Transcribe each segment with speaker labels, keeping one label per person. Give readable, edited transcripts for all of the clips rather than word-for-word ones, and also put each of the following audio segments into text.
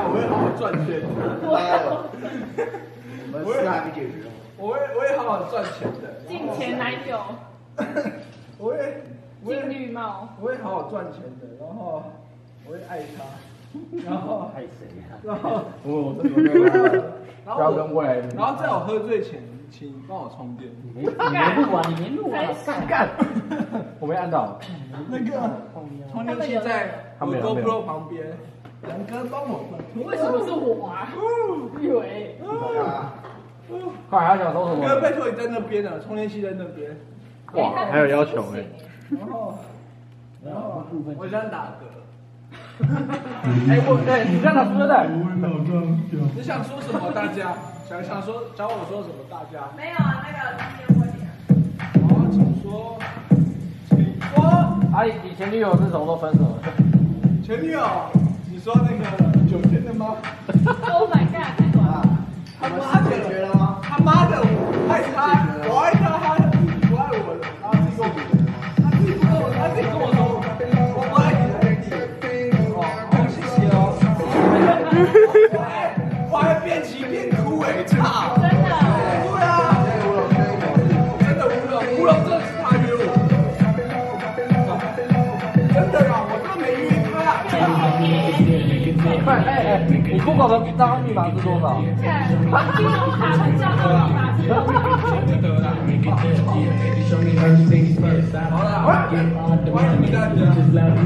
Speaker 1: 我会好好赚钱的。
Speaker 2: 我们事还没解决。
Speaker 1: 我会好好赚钱的。
Speaker 3: 金钱男友，
Speaker 1: 我会
Speaker 3: 金绿帽，
Speaker 1: 我会好好赚钱的，然后我会爱他，然后
Speaker 4: 爱谁呀？
Speaker 1: 然后
Speaker 4: 我这个不要跟未来。
Speaker 1: 然后在我喝醉前，请帮我充电。
Speaker 4: 你没录啊？你没录啊？干！我没按到。
Speaker 1: 那个充电器在我 GoPro 旁边，杨哥帮我们。
Speaker 3: 为什么是我啊？以为。
Speaker 4: 快，还想说什么？
Speaker 1: 哥，拜托你在那边呢，充电器在那边。
Speaker 4: 哇，还有要求哎。
Speaker 1: 然后我想打嗝。
Speaker 4: 哎，你这样打输的。
Speaker 1: 你想说什么？大家想说找我说什么？大家
Speaker 3: 没有啊，那个今天问你。
Speaker 1: 好，请说，请说。
Speaker 4: 阿姨，你前女友是什么时候分手的？
Speaker 1: 前女友，你说那个9天的吗
Speaker 3: ？Oh my god， 太短了。
Speaker 1: 他妈的，解决了吗？他妈的，我爱他，我爱他，他不爱我，他自己跟我，他自己跟我说，我不爱你。哦，谢谢哦。我还边骑边哭哎，操！
Speaker 3: 真的。
Speaker 1: 对啊，真的乌龙真的是他约我。真的啊，我都没约他。
Speaker 4: 你不搞的账号密码是多少？
Speaker 3: 金融卡的账号密码是多少？
Speaker 1: 不得了。好了，我还没干呢。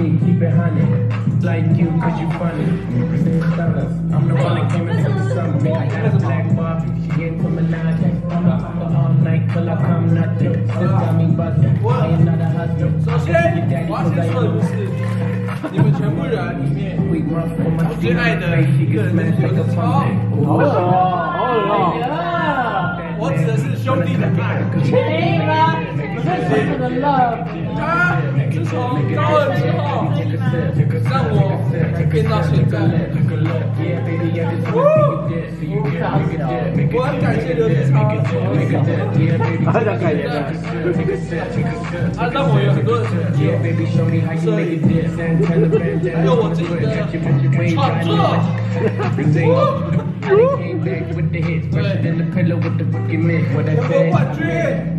Speaker 5: Like you, cause you funny. I'm the one that came in the summer. Black Barbie, she ain't coming out. All night till I come nothing. This got me buzzing. I am not a husband.
Speaker 1: 首先，我要先说的是，你们全部人里面，我最爱的一个人就是超。我指的是兄弟的爱。
Speaker 3: 没了，我是纯纯的 love。
Speaker 1: 他自从高二之后，让我变到现在。我很感谢刘志超，
Speaker 4: 他想改颜的。
Speaker 1: 他让我有很多的成就，所以还有我自己的创作。对，冠军。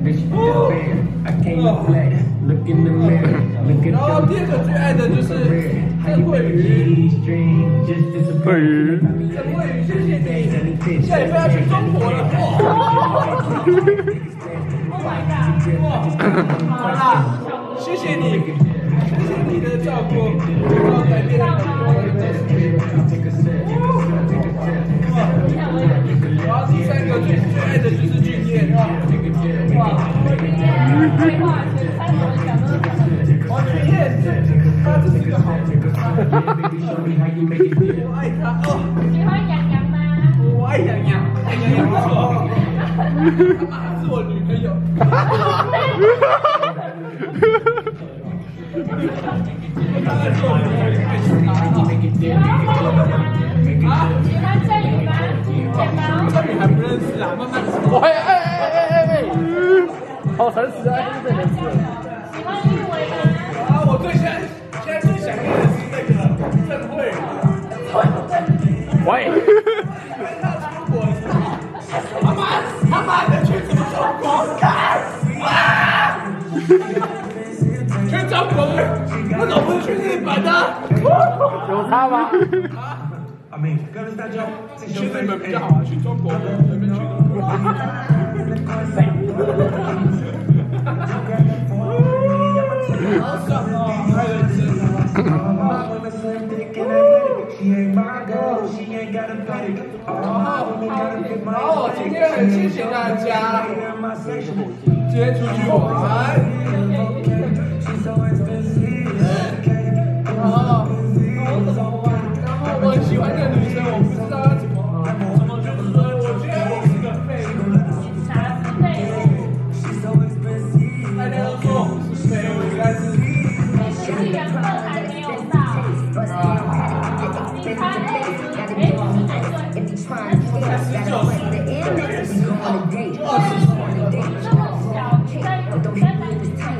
Speaker 1: 然后第二个最爱的就是郑慧宇。
Speaker 4: 对于。
Speaker 1: 郑慧宇，谢谢你，下礼拜要去中国了，哇
Speaker 3: ！Oh my god！
Speaker 1: 好啦，谢谢你，谢谢你的照顾，然后改变了很多人的事情。然后第三个最爱的就是俊彦，哇！
Speaker 3: 俊彦，废话，前3首讲都是讲的。
Speaker 1: 王俊彦，他真是个好人。我爱他哦。
Speaker 3: 喜欢杨洋吗？
Speaker 1: 我爱杨洋，杨洋不错。他妈是我女朋友。他在做女朋友，爱死他。啊？
Speaker 3: 喜欢郑宇吗？简毛？
Speaker 1: 郑宇还不认识啊，慢慢说。
Speaker 4: 好诚实啊，真的是。
Speaker 3: 喜欢玉伟吗？
Speaker 1: 啊，我现在最想念的是那个郑慧。
Speaker 4: 喂。
Speaker 1: 他出国的时候，他妈的去什么中国干？去中国，为什么不是去日本呢？
Speaker 4: 有差吗？
Speaker 1: 去日本比较好啊，去中国随便去都可以。好爽哦，还有人生。然后今天很谢谢大家，今天出去玩。然后我很喜欢这个女生，我不知道要怎么就是说，我觉得我是个废物。
Speaker 3: 啥是废物？
Speaker 1: 大家都说我不是废物，但是
Speaker 3: 你缘分还没有到。你才19岁，这么小，你在男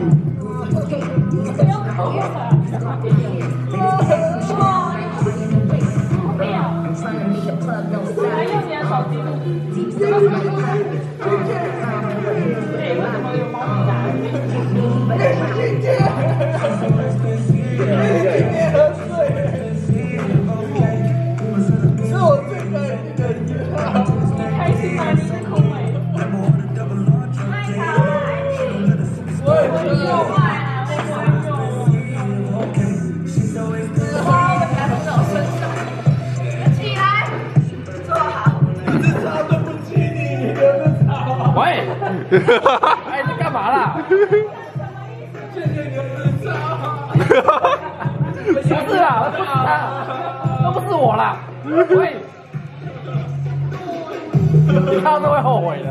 Speaker 3: 不用考虑了。不要。 为什么有猫咪打？
Speaker 1: 是我最开心的一天。
Speaker 3: 开心吗？你是空哎。太好了，
Speaker 1: 我也觉得。
Speaker 4: 喂，哎，你干嘛啦？
Speaker 1: 谢谢你的日常。
Speaker 4: 不是啦，不是他，都不是我啦。喂，你看到都会后悔的。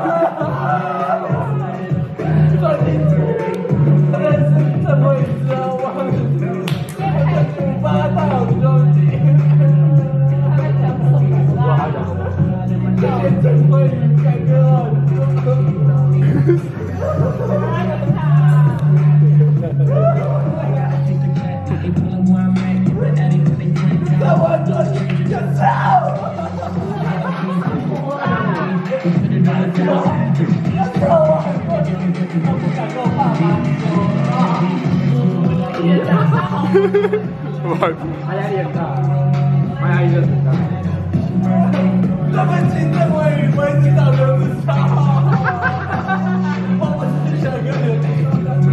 Speaker 1: 真的是这么一次啊！我发到兄弟。谢谢郑慧宇凯哥。在我这里就走。
Speaker 4: 他压力很大，他压力真的很大。
Speaker 1: 对不起，郑慧宇，我一直找刘子超。我不是想跟刘子超在一起。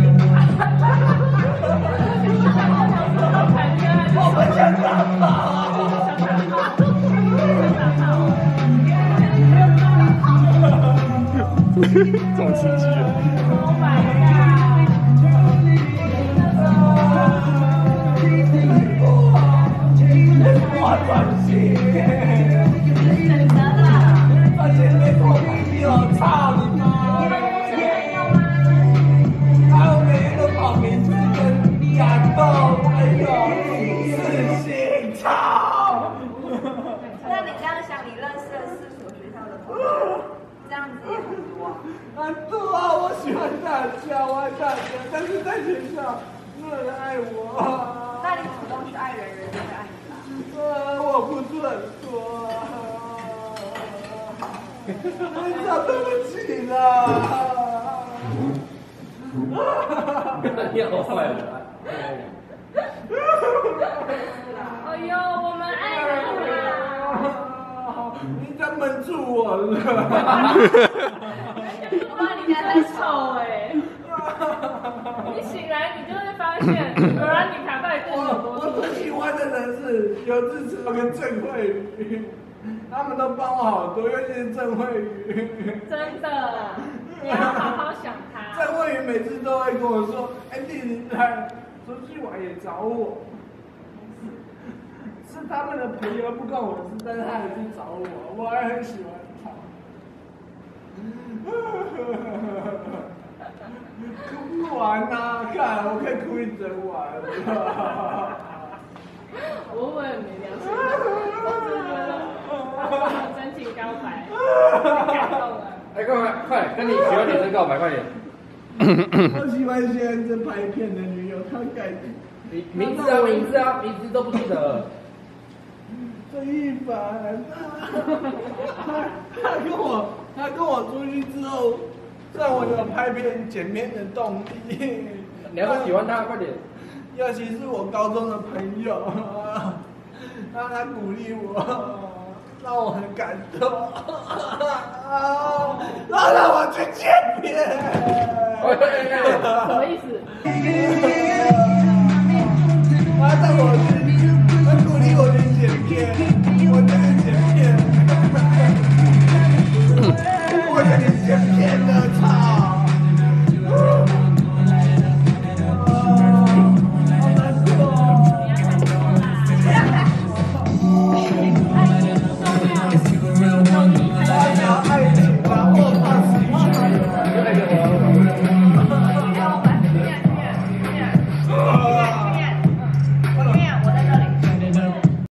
Speaker 1: 我不想打炮。
Speaker 2: 这种情绪。
Speaker 3: Oh my god！
Speaker 1: 我转型。发现没头没屁了，操你妈！还有每天都跑名字跟感动，还有自信，操！
Speaker 6: 那你这样想，你认识了4所学校的同学，这样子也很多。
Speaker 1: 很多啊，我喜欢大家，我爱大家，但是在学校没有人爱我。
Speaker 6: 那你主动去爱人，人就会爱你吧？
Speaker 1: 我不是很多。你咋对不起呢？
Speaker 4: 你好坏了。
Speaker 3: 哎呦，我们爱人啊！
Speaker 1: 你咋闷住我了？
Speaker 3: 我把你家在臭哎！你醒来，你就会发现，原来你卡到底对你有多
Speaker 1: 我最喜欢的人是刘志超跟郑慧宇，他们都帮我好多，尤其是郑慧宇。
Speaker 3: 真的，你要好好想他。
Speaker 1: 郑慧宇每次都会跟我说：“哎，弟你来出去玩也找我。”是他们的朋友不关我的事，但是他也去找我，我还很喜欢他。哭不完呐、看我可以哭一整晚。
Speaker 3: 我问没良心，我真的真情告白，太感动了。
Speaker 4: 哎，快，跟你喜欢女生告白，快点。
Speaker 1: 我喜欢现在这拍片的女友，她改
Speaker 4: 名字都不记得。
Speaker 1: 郑一凡，他跟我出去之后，让我有拍片剪片的动力。
Speaker 4: 你要不喜欢他，快点。
Speaker 1: 尤其是我高中的朋友，让他鼓励我，让我很感动，让我去剪片。
Speaker 3: 什么意思？